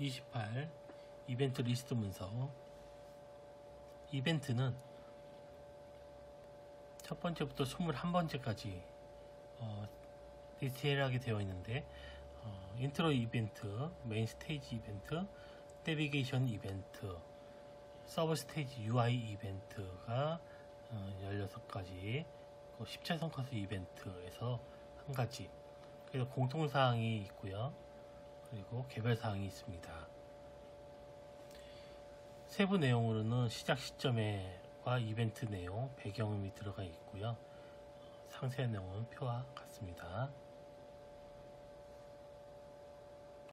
28 이벤트 리스트 문서. 이벤트는 첫 번째부터 21번째까지 디테일하게 되어 있는데, 인트로 이벤트, 메인 스테이지 이벤트, 내비게이션 이벤트, 서브 스테이지 UI 이벤트가 16가지, 10차선 커스 이벤트에서 한 가지, 그래서 공통사항이 있고요. 그리고 개별사항이 있습니다. 세부 내용으로는 시작 시점과 이벤트 내용, 배경음이 들어가 있고요. 상세한 내용은 표와 같습니다.